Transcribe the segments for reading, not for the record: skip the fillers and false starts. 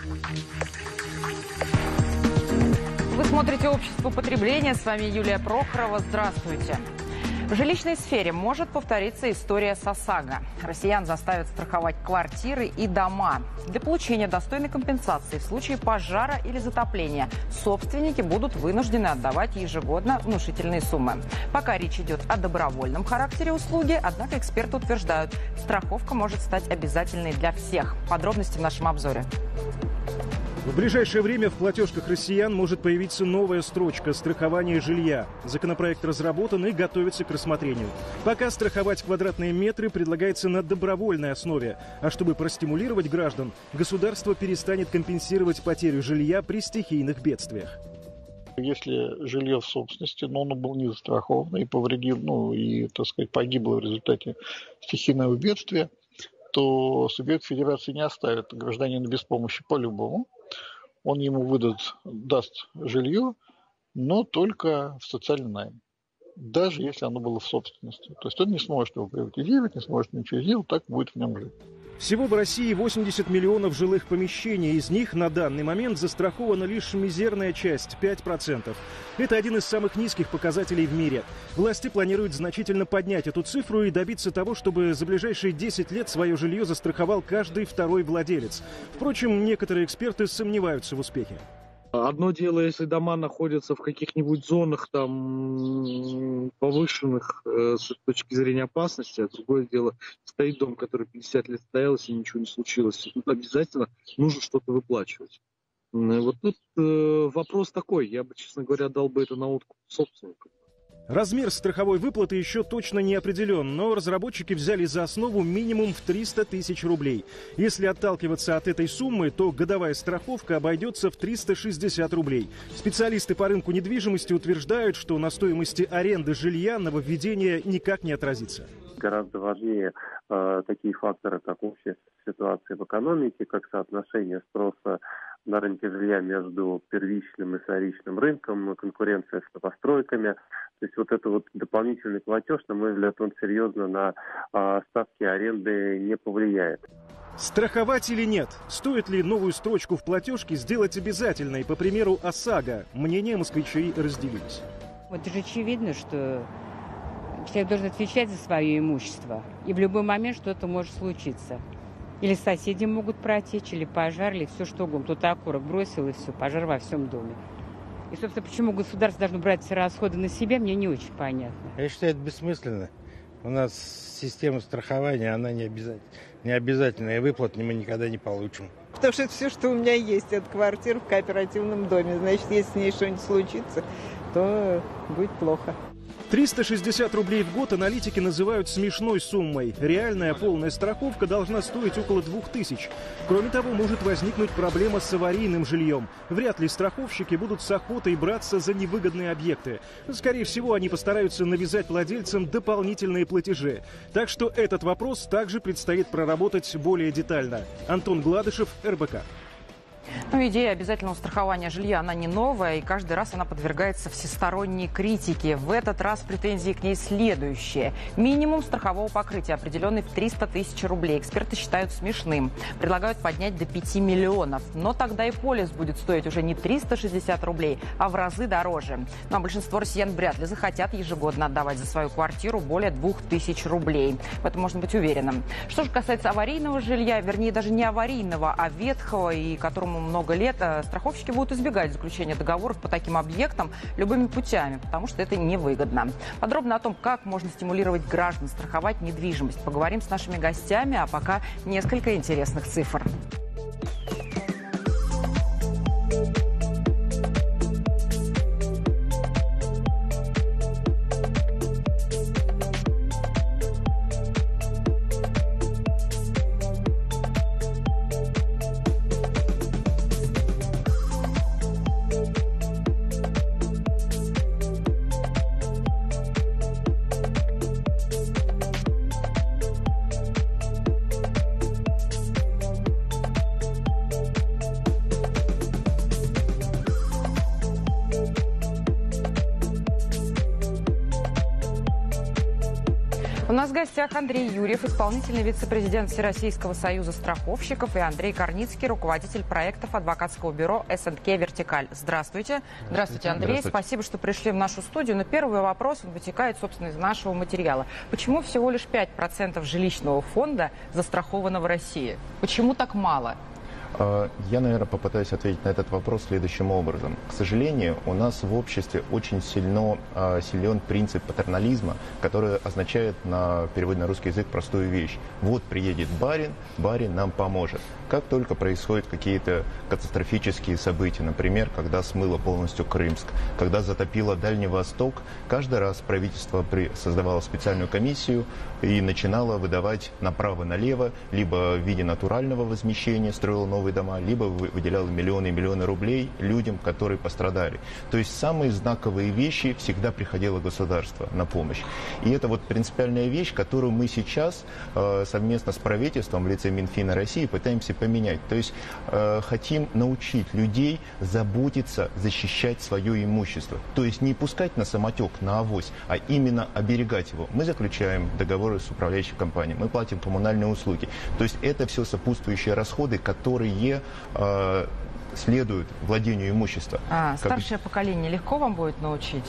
Вы смотрите «Общество потребления». С вами Юлия Прохорова. Здравствуйте. В жилищной сфере может повториться история с ОСАГО. Россиян заставят страховать квартиры и дома. Для получения достойной компенсации в случае пожара или затопления собственники будут вынуждены отдавать ежегодно внушительные суммы. Пока речь идет о добровольном характере услуги, однако эксперты утверждают, страховка может стать обязательной для всех. Подробности в нашем обзоре. В ближайшее время в платежках россиян может появиться новая строчка «Страхование жилья». Законопроект разработан и готовится к рассмотрению. Пока страховать квадратные метры предлагается на добровольной основе. А чтобы простимулировать граждан, государство перестанет компенсировать потерю жилья при стихийных бедствиях. Если жилье в собственности, но оно было не застраховано и повредило, погибло в результате стихийного бедствия, то субъект федерации не оставит гражданина без помощи по-любому. Он ему даст жилье, но только в социальный найм, даже если оно было в собственности. То есть он не сможет его приватизировать, не сможет ничего сделать, так будет в нем жить. Всего в России 80 миллионов жилых помещений. Из них на данный момент застрахована лишь мизерная часть – 5%. Это один из самых низких показателей в мире. Власти планируют значительно поднять эту цифру и добиться того, чтобы за ближайшие 10 лет свое жилье застраховал каждый второй владелец. Впрочем, некоторые эксперты сомневаются в успехе. Одно дело, если дома находятся в каких-нибудь зонах там повышенных с точки зрения опасности, а другое дело, стоит дом, который 50 лет стоял, и ничего не случилось. Тут обязательно нужно что-то выплачивать. Вот тут вопрос такой. Я бы, честно говоря, дал бы это на откуп собственнику. Размер страховой выплаты еще точно не определен, но разработчики взяли за основу минимум в 300 тысяч рублей. Если отталкиваться от этой суммы, то годовая страховка обойдется в 360 рублей. Специалисты по рынку недвижимости утверждают, что на стоимости аренды жилья нововведение никак не отразится. Гораздо важнее такие факторы, как общая ситуация в экономике, как соотношение спроса на рынке жилья между первичным и вторичным рынком, конкуренция с новостройками. То есть вот это вот дополнительный платеж, на мой взгляд, он серьезно на ставки аренды не повлияет. Страховать или нет? Стоит ли новую строчку в платежке сделать обязательной, по примеру ОСАГО? Мнения москвичей разделились. Вот же очевидно, что человек должен отвечать за свое имущество. И в любой момент что-то может случиться. Или соседи могут протечь, или пожар, или все что угодно. Кто-то окурок бросил, и все, пожар во всем доме. И, собственно, почему государство должно брать все расходы на себя, мне не очень понятно. Я считаю, это бессмысленно. У нас система страхования, она не обязательная, и выплат мы никогда не получим. Потому что это все, что у меня есть, это квартира в кооперативном доме. Значит, если с ней что-нибудь случится, то будет плохо. 360 рублей в год аналитики называют смешной суммой. Реальная полная страховка должна стоить около 2000. Кроме того, может возникнуть проблема с аварийным жильем. Вряд ли страховщики будут с охотой браться за невыгодные объекты. Скорее всего, они постараются навязать владельцам дополнительные платежи. Так что этот вопрос также предстоит проработать более детально. Антон Гладышев, РБК. Идея обязательного страхования жилья, она не новая, и каждый раз она подвергается всесторонней критике. В этот раз претензии к ней следующие. Минимум страхового покрытия, определенный в 300 тысяч рублей. Эксперты считают смешным. Предлагают поднять до 5 миллионов. Но тогда и полис будет стоить уже не 360 рублей, а в разы дороже. Но большинство россиян вряд ли захотят ежегодно отдавать за свою квартиру более 2000 рублей. В этом можно быть уверенным. Что же касается аварийного жилья, вернее даже не аварийного, а ветхого, и которому много лет, страховщики будут избегать заключения договоров по таким объектам любыми путями, потому что это невыгодно. Подробно о том, как можно стимулировать граждан страховать недвижимость, поговорим с нашими гостями, а пока несколько интересных цифр. У нас в гостях Андрей Юрьев, исполнительный вице-президент Всероссийского союза страховщиков, и Андрей Корницкий, руководитель проектов адвокатского бюро СНК «Вертикаль». Здравствуйте. Здравствуйте, Андрей. Здравствуйте. Спасибо, что пришли в нашу студию. Но первый вопрос, он вытекает, собственно, из нашего материала. Почему всего лишь 5% жилищного фонда застраховано в России? Почему так мало? Я, наверное, попытаюсь ответить на этот вопрос следующим образом. К сожалению, у нас в обществе очень силен принцип патернализма, который означает на переводе на русский язык простую вещь. Вот приедет барин, барин нам поможет. Как только происходят какие-то катастрофические события, например, когда смыло полностью Крымск, когда затопило Дальний Восток, каждый раз правительство создавало специальную комиссию и начинало выдавать направо-налево, либо в виде натурального возмещения строило новые дома, либо выделяло миллионы и миллионы рублей людям, которые пострадали. То есть самые знаковые вещи всегда приходило государство на помощь. И это вот принципиальная вещь, которую мы сейчас совместно с правительством в лице Минфина России пытаемся поменять. То есть хотим научить людей заботиться, защищать свое имущество. То есть не пускать на самотек, на авось, а именно оберегать его. Мы заключаем договоры с управляющей компанией, мы платим коммунальные услуги. То есть это все сопутствующие расходы, которые следуют владению имущества. Старшее поколение легко вам будет научить?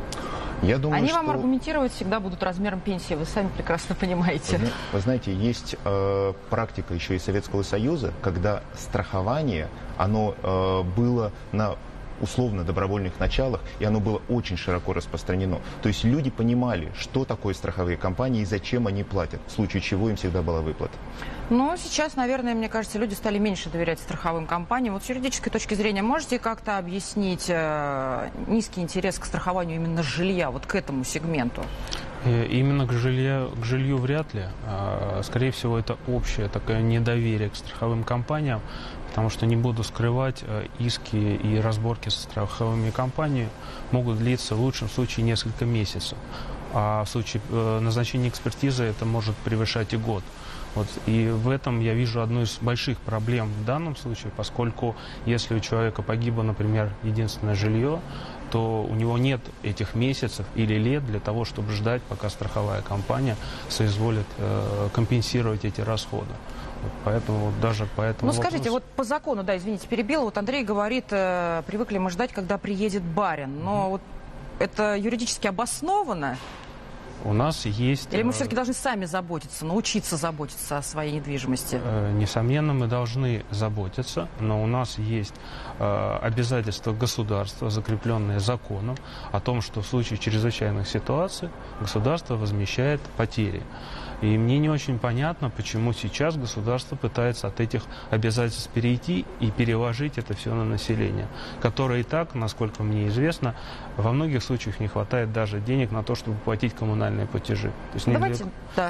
Я думаю, Они вам аргументировать всегда будут размером пенсии, вы сами прекрасно понимаете. Вы знаете, есть практика еще из Советского Союза, когда страхование, оно было на условно добровольных началах, и оно было очень широко распространено. То есть люди понимали, что такое страховые компании и зачем они платят, в случае чего им всегда была выплата. Но сейчас, наверное, мне кажется, люди стали меньше доверять страховым компаниям. Вот с юридической точки зрения можете как-то объяснить низкий интерес к страхованию именно жилья, вот к этому сегменту? Именно к жилью вряд ли. Скорее всего, это общее такое недоверие к страховым компаниям, потому что, не буду скрывать, иски и разборки со страховыми компаниями могут длиться в лучшем случае несколько месяцев. А в случае назначения экспертизы это может превышать и год. Вот, и в этом я вижу одну из больших проблем в данном случае, поскольку если у человека погибло, например, единственное жилье, то у него нет этих месяцев или лет для того, чтобы ждать, пока страховая компания соизволит компенсировать эти расходы. Вот поэтому даже по этому вопросу... скажите, вот по закону, да, извините, перебила, вот Андрей говорит, привыкли мы ждать, когда приедет барин, но вот это юридически обосновано? У нас есть... Или мы все-таки должны сами заботиться, научиться заботиться о своей недвижимости? Несомненно, мы должны заботиться, но у нас есть обязательства государства, закрепленные законом, о том, что в случае чрезвычайных ситуаций государство возмещает потери. И мне не очень понятно, почему сейчас государство пытается от этих обязательств перейти и переложить это все на население, которое и так, насколько мне известно, во многих случаях не хватает даже денег на то, чтобы платить коммунальные платежи. То есть давайте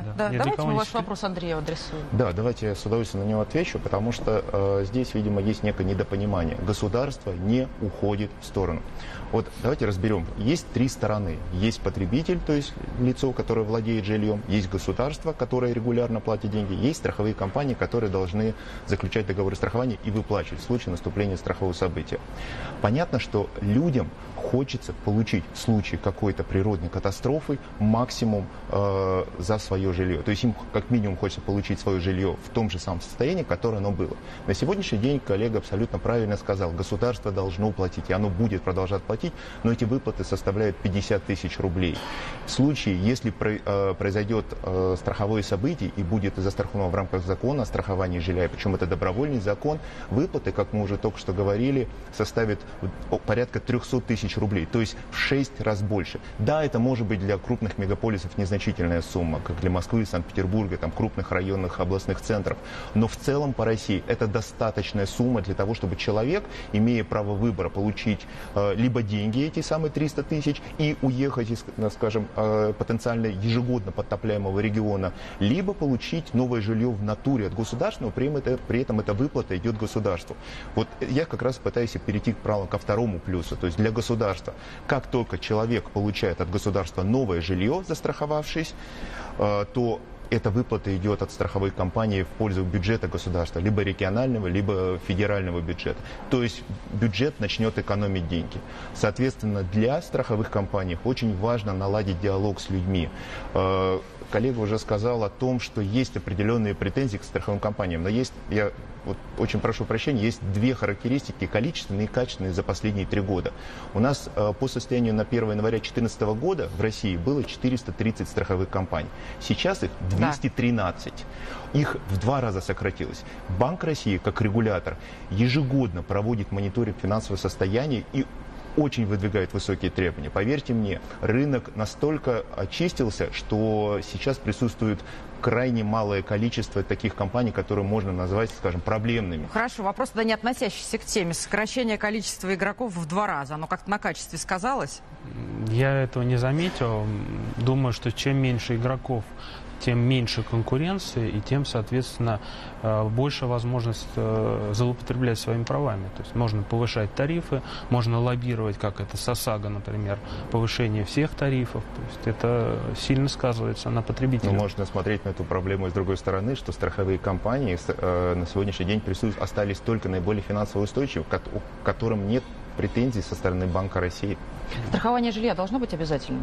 мы ваш вопрос Андрею адресуем. Да, давайте я с удовольствием на него отвечу, потому что здесь, видимо, есть некое недопонимание. Государство не уходит в сторону. Вот давайте разберем. Есть три стороны. Есть потребитель, то есть лицо, которое владеет жильем, есть государство, которое регулярно платит деньги, есть страховые компании, которые должны заключать договоры страхования и выплачивать в случае наступления страхового события. Понятно, что людям хочется получить в случае какой-то природной катастрофы максимум за свое жилье. То есть им как минимум хочется получить свое жилье в том же самом состоянии, которое оно было. На сегодняшний день коллега абсолютно правильно сказал, государство должно платить, и оно будет продолжать платить, но эти выплаты составляют 50 тысяч рублей. В случае, если произойдет страховое событие и будет застраховано в рамках закона о страховании жилья, причем это добровольный закон, выплаты, как мы уже только что говорили, составят порядка 300 тысяч рублей, то есть в 6 раз больше. Да, это может быть для крупных мегаполисов незначительная сумма, как для Москвы, Санкт-Петербурга, там, крупных районных областных центров, но в целом по России это достаточная сумма для того, чтобы человек, имея право выбора, получить либо деньги, эти самые 300 тысяч, и уехать из, скажем, потенциально ежегодно подтопляемого региона, либо получить новое жилье в натуре от государственного, при этом эта выплата идет государству. Вот я как раз пытаюсь перейти ко второму плюсу, то есть для государства. Как только человек получает от государства новое жилье, застраховавшись, то эта выплата идет от страховой компании в пользу бюджета государства, либо регионального, либо федерального бюджета. То есть бюджет начнет экономить деньги. Соответственно, для страховых компаний очень важно наладить диалог с людьми. коллега уже сказал о том, что есть определенные претензии к страховым компаниям. Но есть, я вот очень прошу прощения, есть две характеристики, количественные и качественные, за последние 3 года. У нас по состоянию на 1 января 2014 года в России было 430 страховых компаний. Сейчас их 213. Их в 2 раза сократилось. Банк России, как регулятор, ежегодно проводит мониторинг финансового состояния и очень выдвигает высокие требования. Поверьте мне, рынок настолько очистился, что сейчас присутствует крайне малое количество таких компаний, которые можно назвать, скажем, проблемными. Хорошо, вопрос тогда не относящийся к теме. Сокращение количества игроков в 2 раза, оно как-то на качестве сказалось? Я этого не заметил. Думаю, что чем меньше игроков, тем меньше конкуренции и тем, соответственно, больше возможность злоупотреблять своими правами. То есть можно повышать тарифы, можно лоббировать, как это с ОСАГО, например, повышение всех тарифов. То есть это сильно сказывается на потребителях. Но можно смотреть на эту проблему с другой стороны, что страховые компании на сегодняшний день остались только наиболее финансово устойчивы, к которым нет претензий со стороны Банка России. Страхование жилья должно быть обязательным?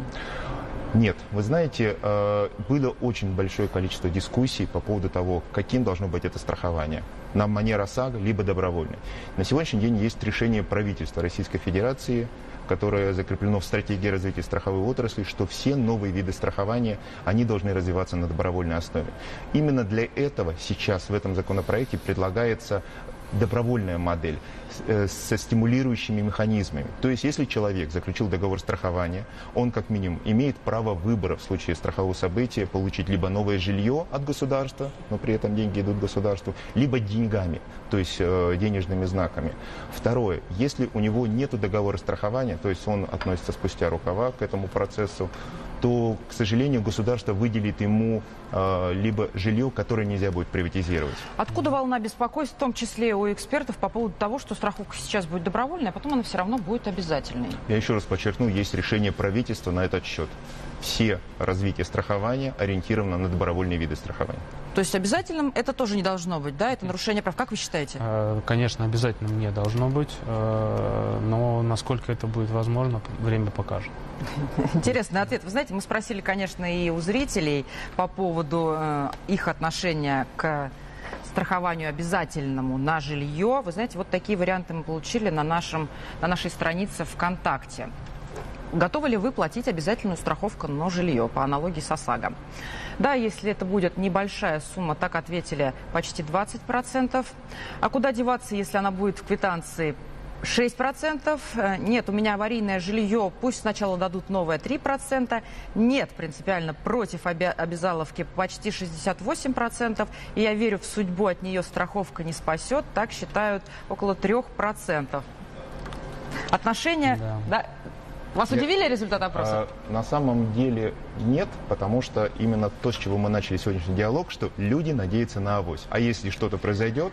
Нет. Вы знаете, было очень большое количество дискуссий по поводу того, каким должно быть это страхование. На манер ОСАГО, либо добровольное. На сегодняшний день есть решение правительства Российской Федерации, которое закреплено в стратегии развития страховой отрасли, что все новые виды страхования, они должны развиваться на добровольной основе. Именно для этого сейчас в этом законопроекте предлагается добровольная модель со стимулирующими механизмами. То есть, если человек заключил договор страхования, он как минимум имеет право выбора в случае страхового события получить либо новое жилье от государства, но при этом деньги идут государству, либо деньгами, то есть денежными знаками. Второе, если у него нет договора страхования, то есть он относится спустя рукава к этому процессу, то, к сожалению, государство выделит ему либо жилье, которое нельзя будет приватизировать. Откуда волна беспокойств, в том числе у экспертов, по поводу того, что страховка сейчас будет добровольной, а потом она все равно будет обязательной? Я еще раз подчеркну, есть решение правительства на этот счет. Все развитие страхования ориентировано на добровольные виды страхования. То есть обязательным это тоже не должно быть, да? Это нарушение прав. Как вы считаете? Конечно, обязательным не должно быть, но насколько это будет возможно, время покажет. Интересный ответ. Вы знаете, мы спросили, конечно, и у зрителей по поводу их отношения к страхованию обязательному на жилье. Вы знаете, вот такие варианты мы получили на нашей странице ВКонтакте. Готовы ли вы платить обязательную страховку на жилье по аналогии с ОСАГО? Да, если это будет небольшая сумма, так ответили почти 20%. А куда деваться, если она будет в квитанции 6%? Нет, у меня аварийное жилье, пусть сначала дадут новое 3%. Нет, принципиально против обязаловки почти 68%. И я верю в судьбу, от нее страховка не спасет. Так считают около 3%. Отношения... Да. Вас удивили результаты опроса? На самом деле нет, потому что именно то, с чего мы начали сегодняшний диалог, что люди надеются на авось. А если что-то произойдет,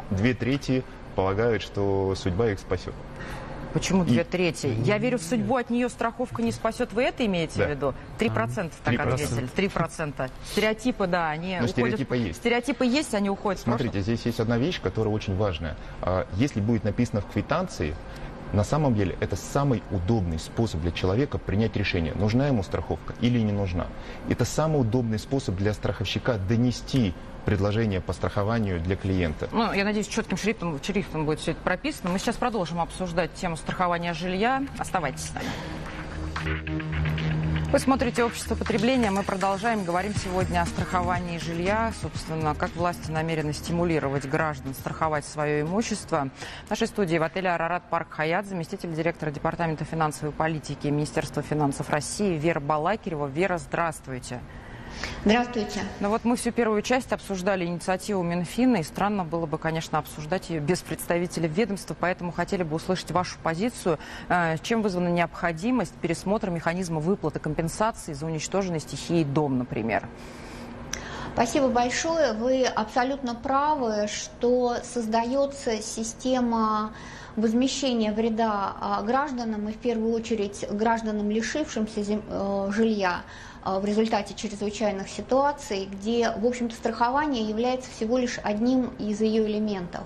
2/3 полагают, что судьба их спасет. Почему 2/3? Я верю в судьбу, от нее страховка не спасет. Вы это имеете в виду? 3% так 3%. Ответили. 3%. Стереотипы, да, они уходят. Стереотипы есть. Стереотипы есть, они уходят. Смотрите, здесь есть одна вещь, которая очень важная. Если будет написано в квитанции, на самом деле это самый удобный способ для человека принять решение, нужна ему страховка или не нужна. Это самый удобный способ для страховщика донести предложение по страхованию для клиента. Ну, я надеюсь, четким шрифтом будет все это прописано. Мы сейчас продолжим обсуждать тему страхования жилья. Оставайтесь с нами. Вы смотрите «Общество потребления». Мы продолжаем. Говорим сегодня о страховании жилья. Собственно, как власти намерены стимулировать граждан страховать свое имущество. В нашей студии в отеле «Арарат Парк Хаят» заместитель директора Департамента финансовой политики Министерства финансов России Вера Балакирева. Вера, здравствуйте. Здравствуйте. Ну вот мы всю первую часть обсуждали инициативу Минфина, и странно было бы, конечно, обсуждать ее без представителей ведомства, поэтому хотели бы услышать вашу позицию. Чем вызвана необходимость пересмотра механизма выплаты компенсации за уничтоженный стихией дом, например? Спасибо большое. Вы абсолютно правы, что создается система возмещения вреда гражданам, и в первую очередь гражданам, лишившимся жилья в результате чрезвычайных ситуаций, где, в общем-то, страхование является всего лишь одним из ее элементов.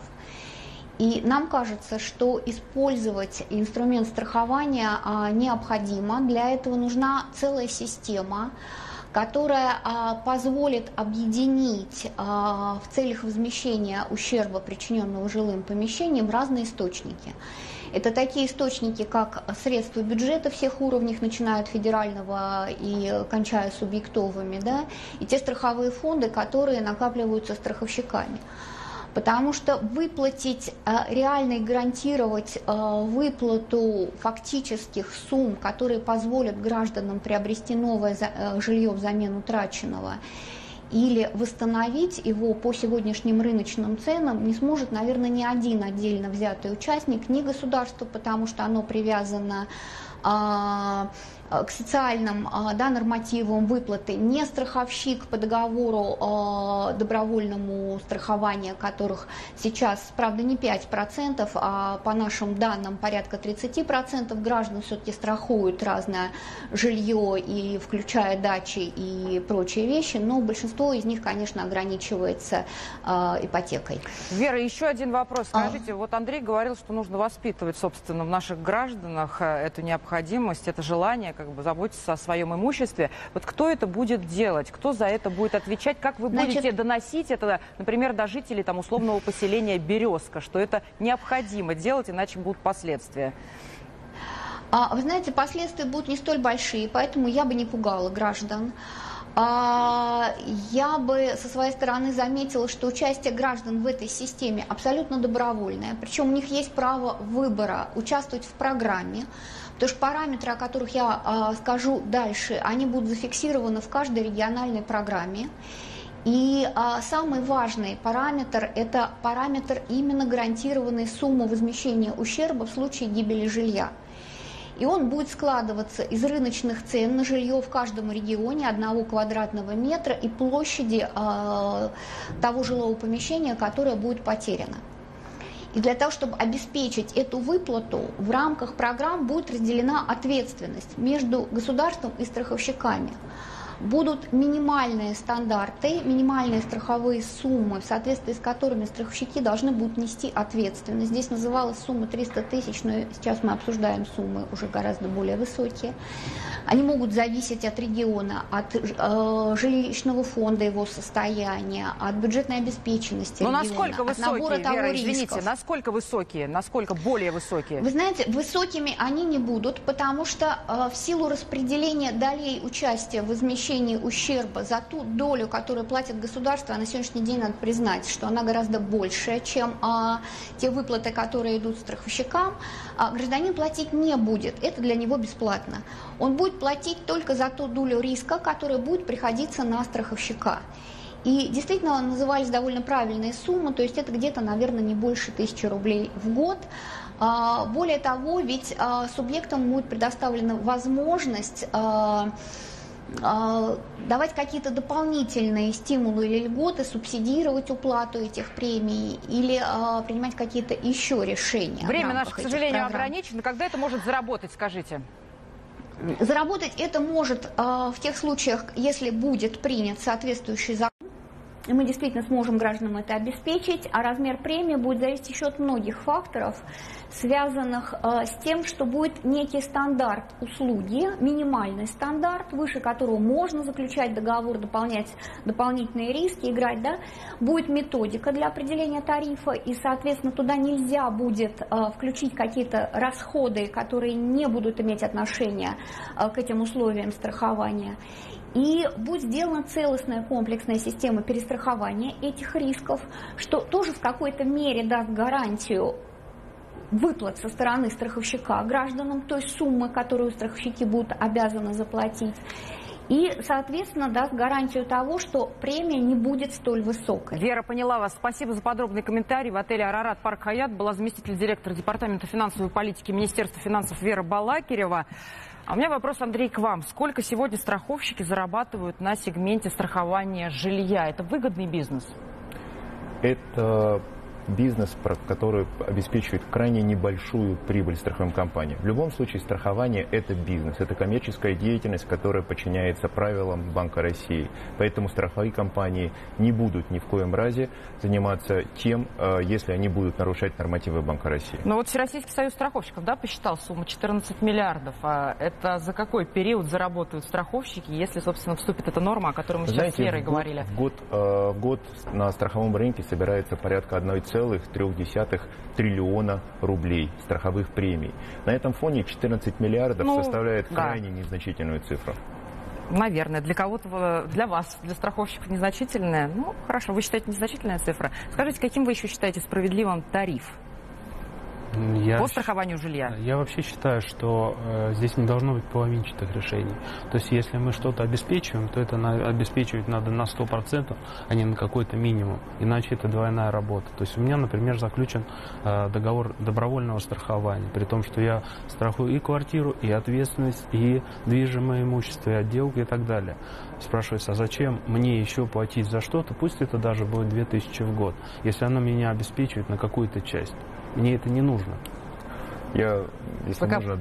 И нам кажется, что использовать инструмент страхования необходимо. Для этого нужна целая система, которая позволит объединить в целях возмещения ущерба, причиненного жилым помещениям, разные источники. Это такие источники, как средства бюджета всех уровней, начиная от федерального и кончая субъектовыми, да, и те страховые фонды, которые накапливаются страховщиками. Потому что выплатить, реально и гарантировать выплату фактических сумм, которые позволят гражданам приобрести новое жилье взамен утраченного, или восстановить его по сегодняшним рыночным ценам, не сможет, наверное, ни один отдельно взятый участник, ни государство, потому что оно привязано к социальным нормативам выплаты, не страховщик по договору добровольному страхования, которых сейчас, правда, не 5%, а по нашим данным порядка 30% граждан все-таки страхуют разное жилье, и включая дачи и прочие вещи, но большинство из них, конечно, ограничивается ипотекой. Вера, еще один вопрос. Скажите, вот Андрей говорил, что нужно воспитывать, собственно, в наших гражданах эту необходимость, это желание как бы заботиться о своем имуществе. Вот кто это будет делать? Кто за это будет отвечать? Как вы будете доносить это, например, до жителей там, условного поселения Березка, что это необходимо делать, иначе будут последствия? Вы знаете, последствия будут не столь большие, поэтому я бы не пугала граждан. Я бы со своей стороны заметила, что участие граждан в этой системе абсолютно добровольное. Причем у них есть право выбора участвовать в программе. Потому что параметры, о которых я скажу дальше, они будут зафиксированы в каждой региональной программе. И самый важный параметр – это параметр именно гарантированной суммы возмещения ущерба в случае гибели жилья. И он будет складываться из рыночных цен на жилье в каждом регионе 1 квадратного метра и площади того жилого помещения, которое будет потеряно. И для того, чтобы обеспечить эту выплату, в рамках программ будет разделена ответственность между государством и страховщиками. Будут минимальные стандарты, минимальные страховые суммы, в соответствии с которыми страховщики должны будут нести ответственность. Здесь называлась сумма 300 тысяч, но сейчас мы обсуждаем суммы уже гораздо более высокие. Они могут зависеть от региона, от жилищного фонда, его состояния, от бюджетной обеспеченности региона, насколько высокие, от набора того Вера, риска. извините, насколько высокие, насколько более высокие? Вы знаете, высокими они не будут, потому что в силу распределения долей участия в возмещении ущерба за ту долю, которую платит государство, а на сегодняшний день надо признать, что она гораздо большая, чем те выплаты, которые идут страховщикам, гражданин платить не будет. Это для него бесплатно. Он будет платить только за ту долю риска, которая будет приходиться на страховщика. И действительно назывались довольно правильные суммы, то есть это где-то, наверное, не больше 1000 рублей в год. Более того, ведь субъектам будет предоставлена возможность давать какие-то дополнительные стимулы или льготы, субсидировать уплату этих премий или принимать какие-то еще решения. Время наше, к сожалению, ограничено. Когда это может заработать, скажите? Заработать это может в тех случаях, если будет принят соответствующий закон, и мы действительно сможем гражданам это обеспечить, а размер премии будет зависеть еще от многих факторов, связанных с тем, что будет некий стандарт услуги, минимальный стандарт, выше которого можно заключать договор, дополнять дополнительные риски, играть, да, будет методика для определения тарифа, и, соответственно, туда нельзя будет включить какие-то расходы, которые не будут иметь отношения к этим условиям страхования. И будет сделана целостная комплексная система перестрахования этих рисков, что тоже в какой-то мере даст гарантию выплат со стороны страховщика гражданам той суммы, которую страховщики будут обязаны заплатить. И, соответственно, даст гарантию того, что премия не будет столь высокой. Вера, поняла вас. Спасибо за подробный комментарий. В отеле «Арарат» Парк Хаят была заместитель директора Департамента финансовой политики Министерства финансов Вера Балакирева. А у меня вопрос, Андрей, к вам. Сколько сегодня страховщики зарабатывают на сегменте страхования жилья? Это выгодный бизнес? Это бизнес, который обеспечивает крайне небольшую прибыль страховым компаниям. В любом случае, страхование – это бизнес, это коммерческая деятельность, которая подчиняется правилам Банка России. Поэтому страховые компании не будут ни в коем разе заниматься тем, если они будут нарушать нормативы Банка России. Но вот Всероссийский союз страховщиков, да, посчитал сумму 14 миллиардов. А это за какой период заработают страховщики, если, собственно, вступит эта норма, о которой мы сейчас с Лерой говорили? В год на страховом рынке собирается порядка 1,3 триллиона рублей страховых премий. На этом фоне 14 миллиардов составляет крайне незначительную цифру. Наверное, для кого-то, для вас, для страховщиков незначительная. Ну, хорошо, вы считаете незначительная цифра. Скажите, каким вы еще считаете справедливым тариф по страхованию жилья? Я вообще считаю, что здесь не должно быть половинчатых решений. То есть, если мы что-то обеспечиваем, то это обеспечивать надо на 100%, а не на какой-то минимум. Иначе это двойная работа. То есть, у меня, например, заключен договор добровольного страхования, при том, что я страхую и квартиру, и ответственность, и движимое имущество, и отделку, и так далее. Спрашивается, а зачем мне еще платить за что-то, пусть это даже будет 2000 в год, если оно меня обеспечивает на какую-то часть. Мне это не нужно. Я, если можно,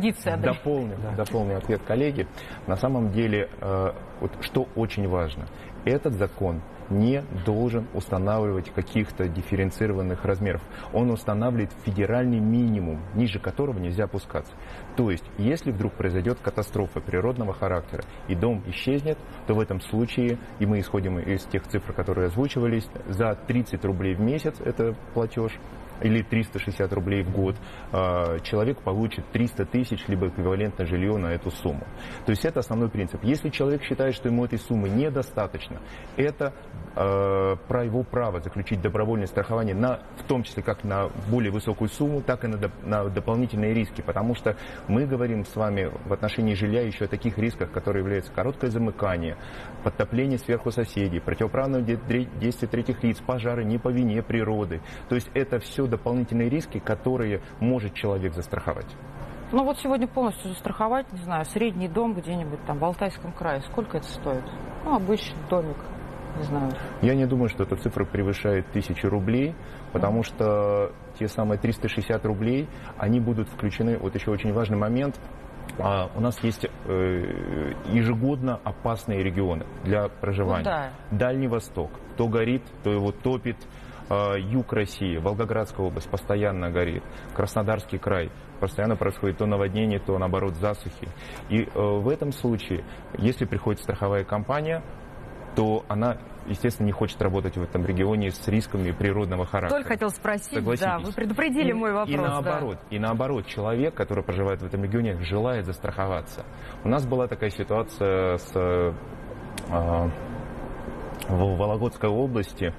дополню ответ коллеги. На самом деле, вот, что очень важно, этот закон не должен устанавливать каких-то дифференцированных размеров. Он устанавливает федеральный минимум, ниже которого нельзя опускаться. То есть, если вдруг произойдет катастрофа природного характера и дом исчезнет, то в этом случае, и мы исходим из тех цифр, которые озвучивались, за 30 рублей в месяц это платеж, или 360 рублей в год, человек получит 300 тысяч, либо эквивалентное жилье на эту сумму. То есть это основной принцип. Если человек считает, что ему этой суммы недостаточно, это про его право заключить добровольное страхование, в том числе как на более высокую сумму, так и на дополнительные риски. Потому что мы говорим с вами в отношении жилья еще о таких рисках, которые являются короткое замыкание, подтопление сверху соседей, противоправное действие третьих лиц, пожары не по вине природы. То есть это все дополнительные риски, которые может человек застраховать. Ну вот сегодня полностью застраховать, не знаю, средний дом где-нибудь там в Алтайском крае, сколько это стоит? Ну, обычный домик, не знаю. Я не думаю, что эта цифра превышает 1000 рублей, потому что те самые 360 рублей, они будут включены, вот еще очень важный момент, у нас есть ежегодно опасные регионы для проживания. Ну, да. Дальний Восток, то горит, то его топит. Юг России, Волгоградская область постоянно горит, Краснодарский край, постоянно происходит то наводнение, то наоборот засухи. И в этом случае, если приходит страховая компания, то она, естественно, не хочет работать в этом регионе с рисками природного характера. Только хотел спросить, да, вы предупредили мой вопрос. И наоборот, человек, который проживает в этом регионе, желает застраховаться. У нас была такая ситуация в Вологодской области,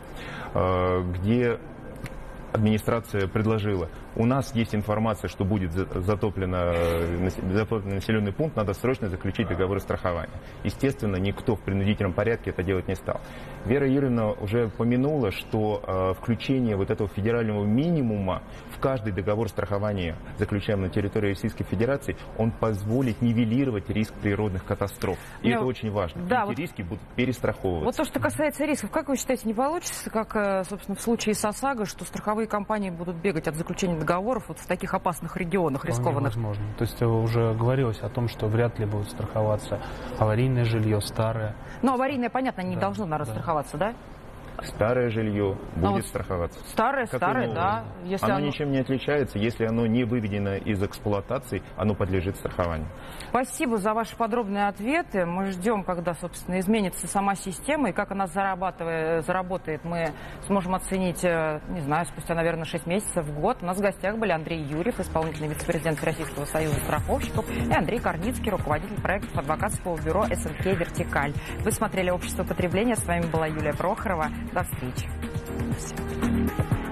где администрация предложила: у нас есть информация, что будет затоплен населенный пункт, надо срочно заключить договор страхования. Естественно, никто в принудительном порядке это делать не стал. Вера Юрьевна уже упомянула, что включение вот этого федерального минимума в каждый договор страхования, заключаемый на территории Российской Федерации, он позволит нивелировать риск природных катастроф. И это очень важно. Да, эти риски будут перестраховываться. Вот то, что касается рисков, как вы считаете, не получится, как, собственно, в случае с ОСАГО, что страховые компании будут бегать от заключения договоров вот в таких опасных регионах, рискованных? Возможно. То есть уже говорилось о том, что вряд ли будет страховаться аварийное жилье, старое. Ну, аварийное, понятно, не должно, наверное, страховаться, да? Старое жилье будет страховаться. Старое, да. Если оно ничем не отличается, если оно не выведено из эксплуатации, оно подлежит страхованию. Спасибо за ваши подробные ответы. Мы ждем, когда, собственно, изменится сама система, и как она заработает, мы сможем оценить, не знаю, спустя, наверное, 6 месяцев, в год. У нас в гостях были Андрей Юрьев, исполнительный вице-президент Российского союза страховщиков, и Андрей Корницкий, руководитель проектов адвокатского бюро СНК «Вертикаль». Вы смотрели «Общество потребления». С вами была Юлия Прохорова. До встречи.